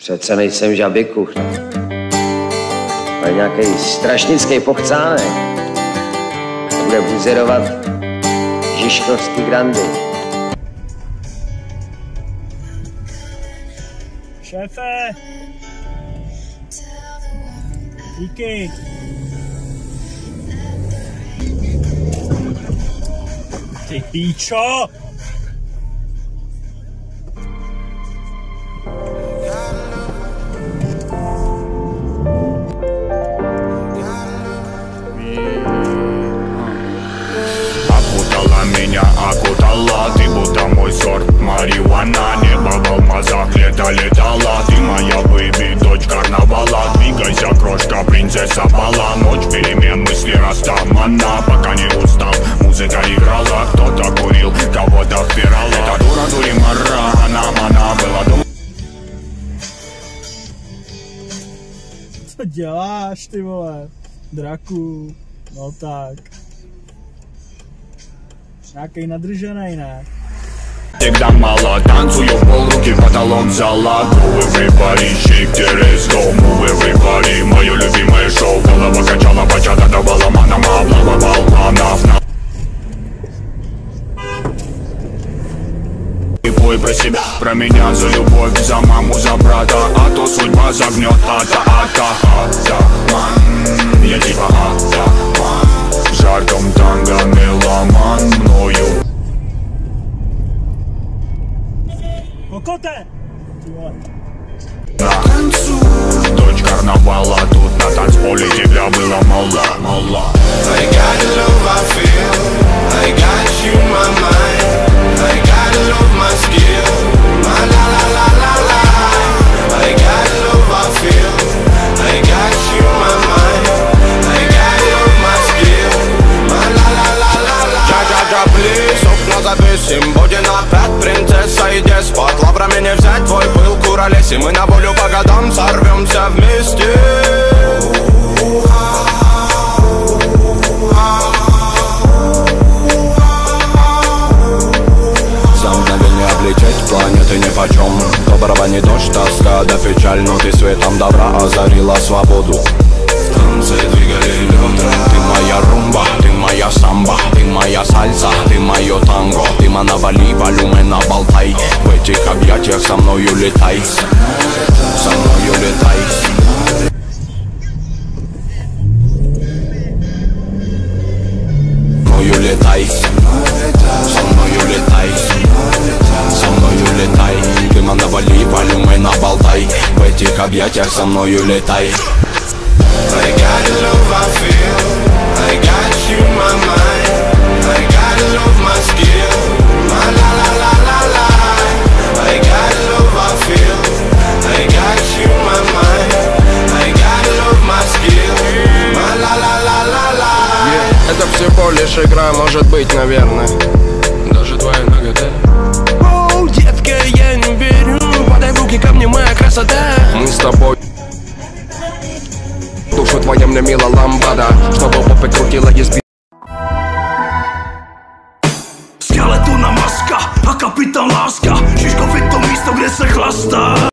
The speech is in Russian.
Přece nejsem žabikuch. Ale nějaký strašnický pochcánek. To bude buzerovat Žižkovský grandy. Šéfe! Díky! Ty píčo! Окутала меня, окутала. Ты будто мой сорт марихуана. Небо в алмазах, лето летала. Ты моя бэйби, дочь карнавала. Двигайся, крошка, принцесса бала. Ночь перемен, мысли растамана. Пока не устал, музыка играла. Кто-то курил, кого-то впирала. Эта дура дуримара, она была дома. Co děláš, ty vole? Draku, no tak. Nějakej nadrženej, ne? Всегда мало, танцую в полруки, потолок зала. Go everybody, shake the rest, go move everybody. Мое любимое шоу, голова качала, бачата давала манам, облава планов. И пой про себя, про меня, за любовь, за маму, за брата. А то судьба загнет, атаман. Я типа атаман. В жарком танго меломан мною. Kokote! Ty vole. Дочь карнавала, тут на танцполе тебя было мало. I got the love I feel, I got you my mind, I got the love my skill, my la la la la la. I got the love I feel, I got you my mind, I got the love my skill, my la la la la la. Джа-джа-джа, плиз, окна записим, будет опять принцесса и деспот. Лаврами не взять твой пыл, куролеси, мы на волю по годам сорвемся вместе. Облететь планеты нипочем. Доброго не дождь, тоска да печаль, но ты светом добра озарила свободу. В танце двигали лед. Ты моя румба, ты моя самба, ты моя сальса, ты мое танго. Ты манавали, волюмена болтай. В этих объятиях со мною летай. Со мною летай. Мною летай. Со мною летай. Со мною летай. Ты манавали, волюмена болтай. В этих объятиях со мною летай. I got the love I feel, I got you my mind, I got the love my skill, my la la la la la. I got the love I feel, I got you my mind, I got the love my skill, my la la la la la. Это всего лишь игра, может быть, наверное. Даже твоя нагота. Оу, детка, я не верю. Подай в руки ко мне, моя красота. Мы с тобой. Душу твоя мне мила ламбада, чтобы попы крутила езби. Skeletu na maska a kapitán láska. Žižkov je to místo, kde se chlastá.